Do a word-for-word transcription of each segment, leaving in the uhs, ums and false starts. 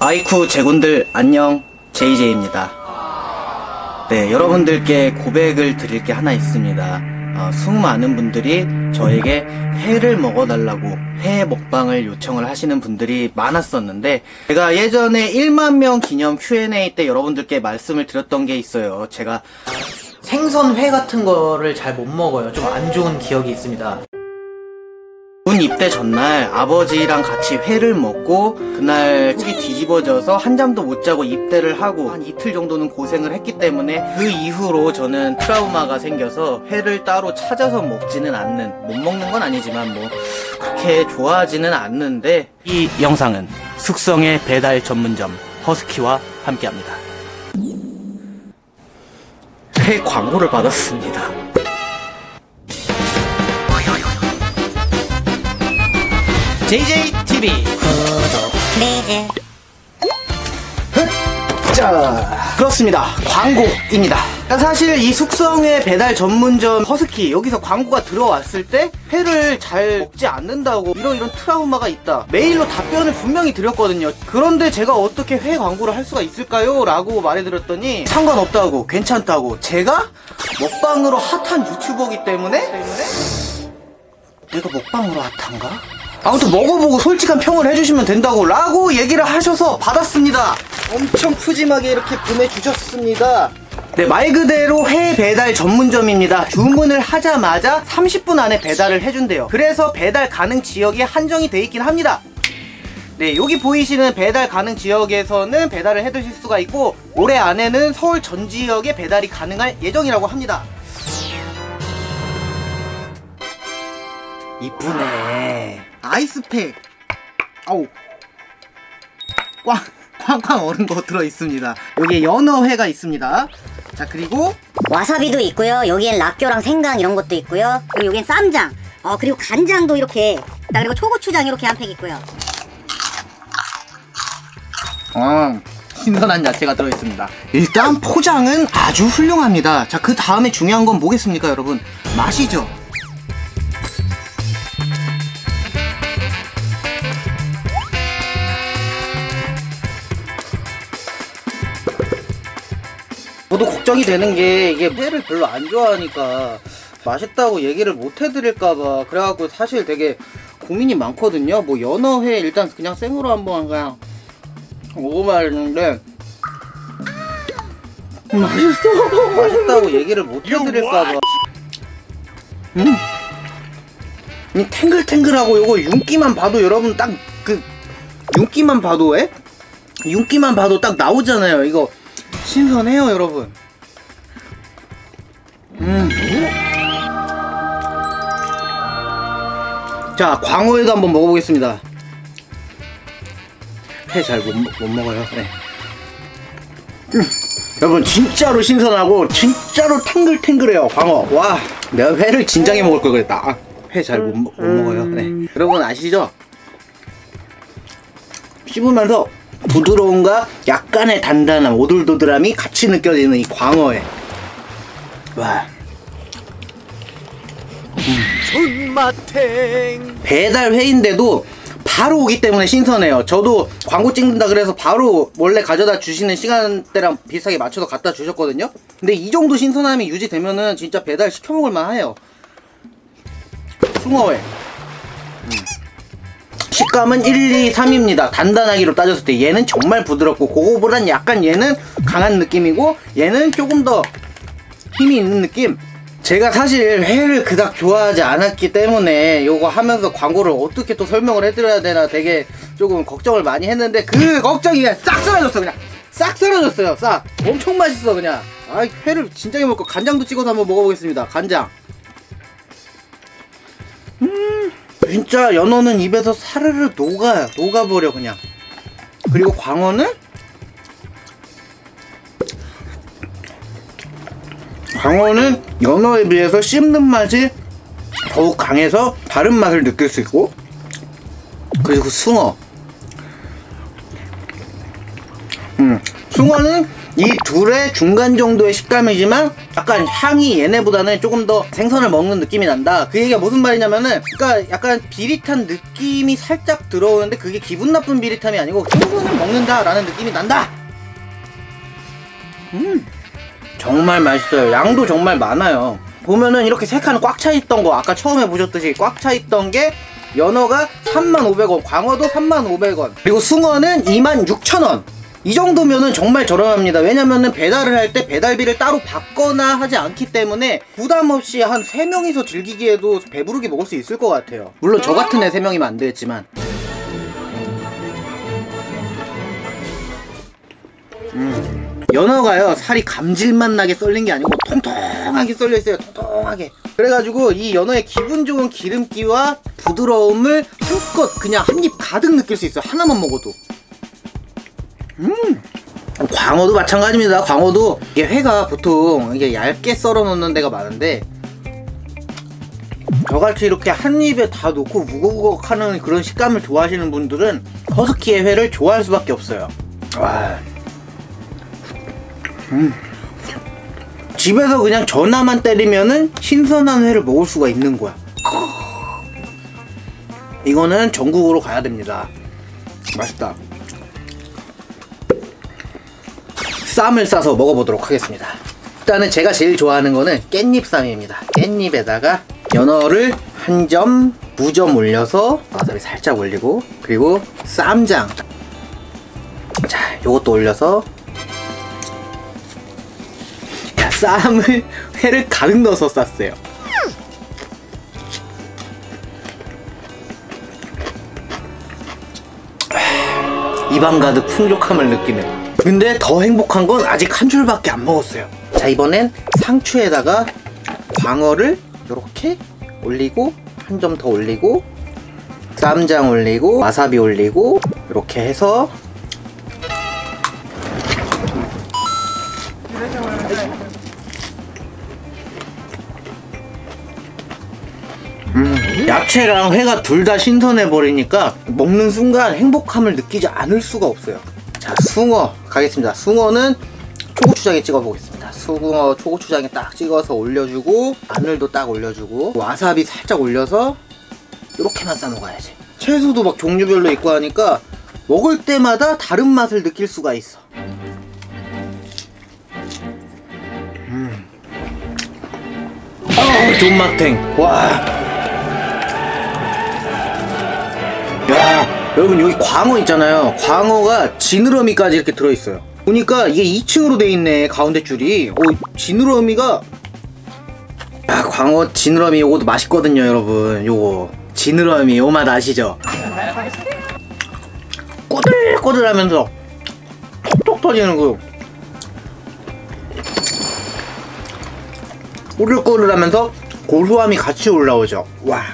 아이쿠 제군들 안녕, 제이제이입니다. 네, 여러분들께 고백을 드릴 게 하나 있습니다. 어, 수많은 분들이 저에게 회를 먹어달라고 회 먹방을 요청을 하시는 분들이 많았었는데, 제가 예전에 일만 명 기념 큐 앤 에이 때 여러분들께 말씀을 드렸던 게 있어요. 제가 생선회 같은 거를 잘 못 먹어요. 좀 안 좋은 기억이 있습니다. 군 입대 전날 아버지랑 같이 회를 먹고 그날 속이 뒤집어져서 한 잠도 못 자고 입대를 하고 한 이틀 정도는 고생을 했기 때문에 그 이후로 저는 트라우마가 생겨서 회를 따로 찾아서 먹지는 않는, 못 먹는 건 아니지만 뭐 그렇게 좋아하지는 않는데, 이 영상은 숙성의 배달 전문점 허스키와 함께합니다. 회 광고를 받았습니다. 제이제이 티비 구독 플리즈. 자, 그렇습니다. 광고입니다. 사실 이 숙성회 배달 전문점 허스키, 여기서 광고가 들어왔을 때 회를 잘 먹지 않는다고 이런 이런 트라우마가 있다, 메일로 답변을 분명히 드렸거든요. 그런데 제가 어떻게 회 광고를 할 수가 있을까요? 라고 말해드렸더니 상관없다고, 괜찮다고. 제가 먹방으로 핫한 유튜버이기 때문에 내가 먹방으로 핫한가? 아무튼 먹어보고 솔직한 평을 해주시면 된다고 라고 얘기를 하셔서 받았습니다. 엄청 푸짐하게 이렇게 보내주셨습니다. 네, 말 그대로 회 배달 전문점입니다. 주문을 하자마자 삼십 분 안에 배달을 해준대요. 그래서 배달 가능 지역이 한정이 돼 있긴 합니다. 네, 여기 보이시는 배달 가능 지역에서는 배달을 해 드실 수가 있고, 올해 안에는 서울 전 지역에 배달이 가능할 예정이라고 합니다. 이쁘네. 아이스팩, 아우, 꽝, 꽝꽝 얼은 거 들어있습니다. 여기에 연어회가 있습니다. 자, 그리고 와사비도 있고요. 여기엔 락교랑 생강 이런 것도 있고요. 그리고 여기엔 쌈장, 어, 그리고 간장도 이렇게, 그리고 초고추장 이렇게 한 팩 있고요. 어, 신선한 야채가 들어있습니다. 일단 포장은 아주 훌륭합니다. 자, 그 다음에 중요한 건 뭐겠습니까, 여러분? 맛이죠. 저도 걱정이 되는 게, 이게 회를 별로 안 좋아하니까 맛있다고 얘기를 못 해드릴까봐 그래갖고 사실 되게 고민이 많거든요. 뭐 연어회 일단 그냥 생으로 한번 그냥 먹어봐야겠는데, 맛있어. 맛있다고 얘기를 못 해드릴까봐. 음, 이 탱글탱글하고 요거 윤기만 봐도, 여러분 딱 그 윤기만 봐도, 에? 윤기만 봐도 딱 나오잖아요. 이거 신선해요, 여러분. 음. 자, 광어회도 한번 먹어보겠습니다. 회 잘 못 못 먹어요. 네. 음. 여러분 진짜로 신선하고 진짜로 탱글탱글해요, 광어. 와, 내가 회를 진작에 먹을 걸 그랬다. 회 잘 못 못 먹어요. 네. 여러분 아시죠? 씹으면서 부드러움과 약간의 단단함, 오돌도돌함이 같이 느껴지는 이 광어회. 와. 손맛탱. 배달회인데도 바로 오기 때문에 신선해요. 저도 광고 찍는다 그래서 바로 원래 가져다 주시는 시간대랑 비슷하게 맞춰서 갖다 주셨거든요. 근데 이 정도 신선함이 유지되면은 진짜 배달 시켜 먹을 만해요. 숭어회. 음. 식감은 일, 이, 삼입니다. 단단하기로 따졌을 때 얘는 정말 부드럽고, 그거보단 약간 얘는 강한 느낌이고, 얘는 조금 더 힘이 있는 느낌. 제가 사실 회를 그닥 좋아하지 않았기 때문에 요거 하면서 광고를 어떻게 또 설명을 해드려야 되나 되게 조금 걱정을 많이 했는데, 그 걱정이 그냥 싹 사라졌어. 그냥 싹 사라졌어요. 싹. 엄청 맛있어 그냥. 아, 회를 진작에 먹고 간장도 찍어서 한번 먹어보겠습니다. 간장. 음, 진짜 연어는 입에서 사르르 녹아요. 녹아버려 그냥. 그리고 광어는 광어는 연어에 비해서 씹는 맛이 더욱 강해서 다른 맛을 느낄 수 있고, 그리고 숭어. 음, 숭어는 이 둘의 중간 정도의 식감이지만 약간 향이 얘네보다는 조금 더 생선을 먹는 느낌이 난다. 그 얘기가 무슨 말이냐면은 그러니까 약간 비릿한 느낌이 살짝 들어오는데 그게 기분 나쁜 비릿함이 아니고 생선을 먹는다 라는 느낌이 난다. 음 정말 맛있어요. 양도 정말 많아요. 보면은 이렇게 세 칸 꽉 차있던 거 아까 처음에 보셨듯이 꽉 차있던 게 연어가 삼만 오백 원, 광어도 삼만 오백 원, 그리고 숭어는 이만 육천 원. 이 정도면은 정말 저렴합니다. 왜냐면은 배달을 할 때 배달비를 따로 받거나 하지 않기 때문에 부담없이 한 세 명이서 즐기기에도 배부르게 먹을 수 있을 것 같아요. 물론 저 같은 애 세 명이면 안 되겠지만. 음. 연어가요 살이 감질맛 나게 썰린 게 아니고 통통하게 썰려 있어요. 통통하게. 그래가지고 이 연어의 기분 좋은 기름기와 부드러움을 한껏 그냥 한 입 가득 느낄 수 있어요. 하나만 먹어도. 음 광어도 마찬가지입니다. 광어도 이게 회가 보통 이게 얇게 썰어 놓는 데가 많은데 저같이 이렇게 한 입에 다 놓고 우걱우걱 하는 그런 식감을 좋아하시는 분들은 허스키의 회를 좋아할 수밖에 없어요. 와. 음. 집에서 그냥 전화만 때리면은 신선한 회를 먹을 수가 있는 거야. 이거는 전국으로 가야 됩니다. 맛있다. 쌈을 싸서 먹어보도록 하겠습니다. 일단은 제가 제일 좋아하는 거는 깻잎쌈입니다. 깻잎에다가 연어를 한 점, 두 점 올려서 와사비 살짝 올리고, 그리고 쌈장. 자, 요것도 올려서 쌈을 회를 가득 넣어서 쌌어요. 입안 가득 풍족함을 느끼는. 근데 더 행복한 건 아직 한 줄밖에 안 먹었어요. 자, 이번엔 상추에다가 광어를 이렇게 올리고, 한 점 더 올리고, 쌈장 올리고, 와사비 올리고, 이렇게 해서 음, 야채랑 회가 둘 다 신선해 버리니까 먹는 순간 행복함을 느끼지 않을 수가 없어요. 자, 숭어 가겠습니다. 숭어는 초고추장에 찍어 보겠습니다. 숭어 초고추장에 딱 찍어서 올려주고, 마늘도 딱 올려주고, 와사비 살짝 올려서 이렇게만 싸 먹어야지. 채소도 막 종류별로 있고 하니까 먹을 때마다 다른 맛을 느낄 수가 있어. 음. 아, 존맛탱. 와. 야, 여러분 여기 광어 있잖아요. 광어가 지느러미까지 이렇게 들어있어요. 보니까 이게 이 층으로 돼 있네, 가운데 줄이. 오, 지느러미가. 아, 광어 지느러미 요것도 맛있거든요, 여러분. 요거 지느러미 요 맛 아시죠? 꼬들꼬들하면서 톡톡 터지는 거. 꼬들꼬들하면서 고소함이 같이 올라오죠. 와.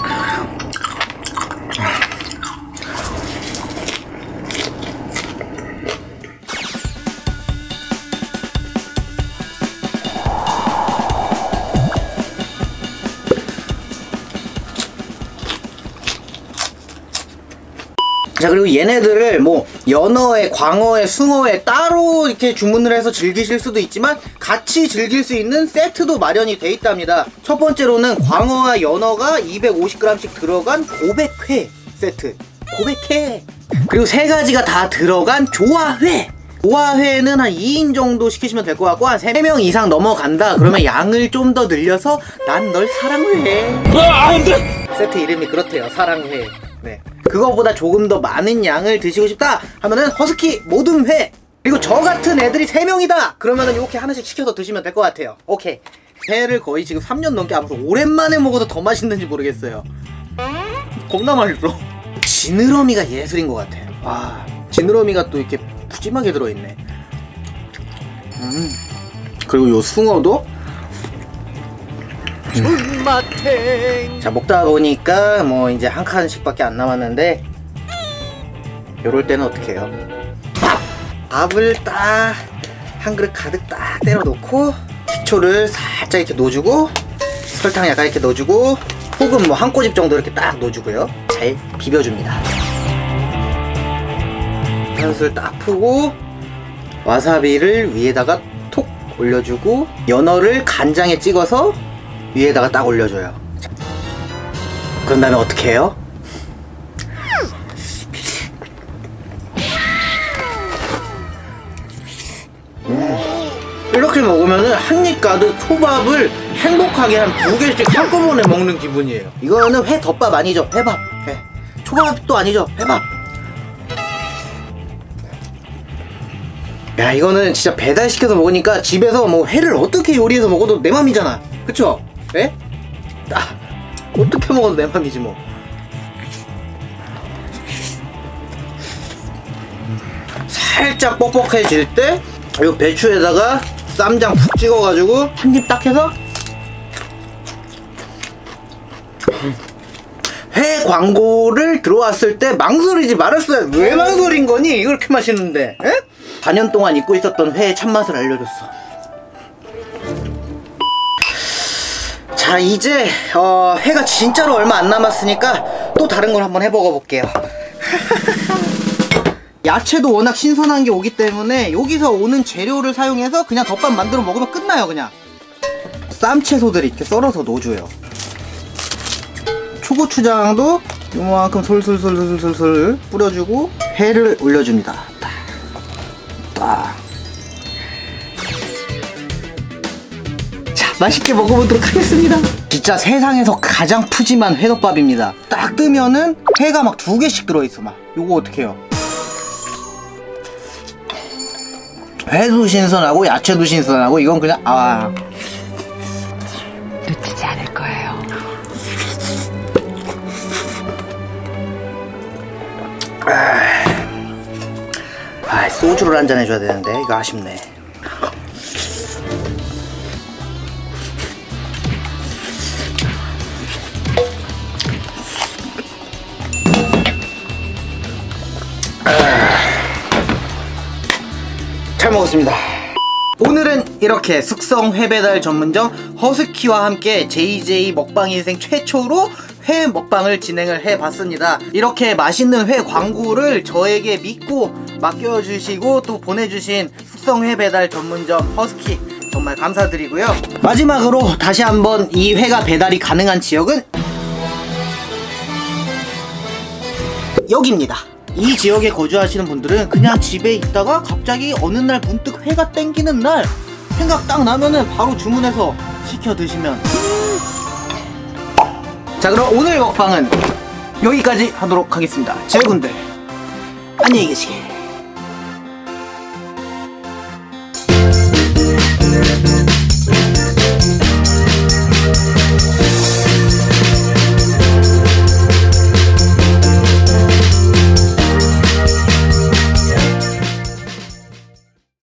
자, 그리고 얘네들을 뭐 연어에, 광어에, 숭어에 따로 이렇게 주문을 해서 즐기실 수도 있지만 같이 즐길 수 있는 세트도 마련이 돼 있답니다. 첫 번째로는 광어와 연어가 이백오십 그램씩 들어간 고백회 세트. 고백회. 그리고 세 가지가 다 들어간 조화회. 조화회는 한 이 인 정도 시키시면 될 것 같고, 한 세 명 이상 넘어간다 그러면 양을 좀 더 늘려서 난 널 사랑해. 세트 이름이 그렇대요. 사랑회. 네. 그거보다 조금 더 많은 양을 드시고 싶다 하면은 허스키 모듬회. 그리고 저 같은 애들이 세 명이다 그러면은 이렇게 하나씩 시켜서 드시면 될 것 같아요. 오케이. 회를 거의 지금 삼 년 넘게 하면서 오랜만에 먹어도 더 맛있는지 모르겠어요. 겁나 맛있어. 지느러미가 예술인 것 같아요. 와, 지느러미가 또 이렇게 푸짐하게 들어있네. 음. 그리고 요 숭어도 음. 자, 먹다 보니까 뭐 이제 한 칸씩 밖에 안 남았는데, 요럴 때는 어떻게 해요? 밥! 밥을 딱 한 그릇 가득 딱 때려 놓고, 식초를 살짝 이렇게 넣어주고, 설탕 약간 이렇게 넣어주고, 소금 뭐 한 꼬집 정도 이렇게 딱 넣어주고요. 잘 비벼줍니다. 한술 딱 푸고, 와사비를 위에다가 톡 올려주고 연어를 간장에 찍어서 위에다가 딱 올려줘요. 그런 다음에 어떻게 해요? 음. 이렇게 먹으면은 한입 가득 초밥을 행복하게 한 두 개씩 한꺼번에 먹는 기분이에요. 이거는 회 덮밥 아니죠? 회밥. 회. 초밥도 아니죠? 회밥. 야, 이거는 진짜 배달시켜서 먹으니까 집에서 뭐 회를 어떻게 요리해서 먹어도 내 맘이잖아. 그쵸? 예? 아, 어떻게 먹어도 내 맘이지 뭐. 살짝 뻑뻑해질 때 이 배추에다가 쌈장 푹 찍어가지고 한 입 딱 해서 회 광고를 들어왔을 때 망설이지 말았어요. 왜 망설인 거니? 이렇게 맛있는데. 에? 사 년 동안 잊고 있었던 회의 참맛을 알려줬어. 자, 이제 어, 회가 진짜로 얼마 안 남았으니까 또 다른 걸 한번 해먹어 볼게요. 야채도 워낙 신선한 게 오기 때문에 여기서 오는 재료를 사용해서 그냥 덮밥 만들어 먹으면 끝나요. 그냥 쌈채소들 이렇게 썰어서 넣어줘요. 초고추장도 요만큼 솔솔솔솔솔솔 뿌려주고 회를 올려줍니다. 딱, 딱. 자, 맛있게 먹어보도록 하겠습니다. 진짜 세상에서 가장 푸짐한 회덮밥입니다. 딱 뜨면은 회가 막 두 개씩 들어있어. 막 요거 어떻게 해요? 회도 신선하고 야채도 신선하고 이건 그냥 아 놓치지 않을 거예요. 아, 소주를 한잔 해줘야 되는데 이거 아쉽네. 잘 먹었습니다. 오늘은 이렇게 숙성 회 배달 전문점 허스키와 함께 제이제이 먹방 인생 최초로 회 먹방을 진행을 해봤습니다. 이렇게 맛있는 회 광고를 저에게 믿고 맡겨주시고 또 보내주신 숙성 회 배달 전문점 허스키 정말 감사드리고요. 마지막으로 다시 한번 이 회가 배달이 가능한 지역은 여기입니다. 이 지역에 거주하시는 분들은 그냥 집에 있다가 갑자기 어느 날 문득 회가 땡기는 날 생각 딱 나면은 바로 주문해서 시켜 드시면. 자, 그럼 오늘 먹방은 여기까지 하도록 하겠습니다. 제군들 안녕히 계시게.